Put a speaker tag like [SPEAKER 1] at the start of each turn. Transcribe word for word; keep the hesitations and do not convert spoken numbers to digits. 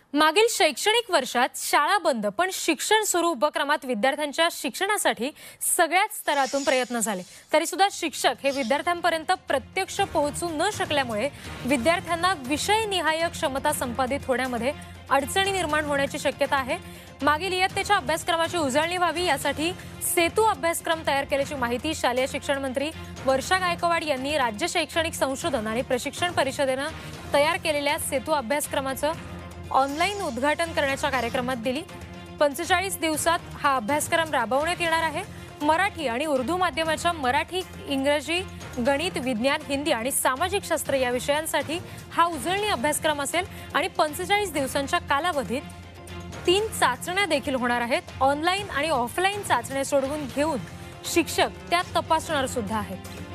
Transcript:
[SPEAKER 1] मागील शैक्षणिक वर्षात शाळा बंद पण शिक्षण सुरू उपक्रमात विद्यार्थ्यांच्या शिक्षणासाठी सगळ्याच स्तरातून प्रयत्न झाले, तरी सुद्धा शिक्षक हे विद्यार्थ्यांपर्यंत प्रत्यक्ष पोहोचू न शकल्यामुळे विद्यार्थ्यांना विषयनिहाय क्षमता संपादित होण्यामध्ये अडचणी निर्माण होण्याची शक्यता आहे। मागील इयत्तेच्या अभ्यासक्रमाची उजळणी व्हावी यासाठी सेतू अभ्यासक्रम तयार केल्याची माहिती शालेय शिक्षण मंत्री वर्षा गायकवाड यांनी राज्य शैक्षणिक संशोधन आणि प्रशिक्षण परिषदेने तयार केलेल्या सेतू अभ्यासक्रमाचं ऑनलाईन उद्घाटन करण्याच्या कार्यक्रमात दिली। पंचेचाळीस दिवसात हा अभ्यासक्रम राबवण्यात येणार आहे। मराठी आणि उर्दू माध्यमाच्या मराठी, इंग्रजी, गणित, विज्ञान, हिंदी आणि सामाजिक शास्त्र या विषयांसाठी हा उजळणी अभ्यासक्रम असेल आणि पंचेचाळीस दिवसांच्या कालावधीत तीन चाचण्या देखील होणार आहेत। ऑनलाईन आणि ऑफलाईन चाचण्या सोडवून घेऊन शिक्षक त्या तपासणार सुद्धा आहेत।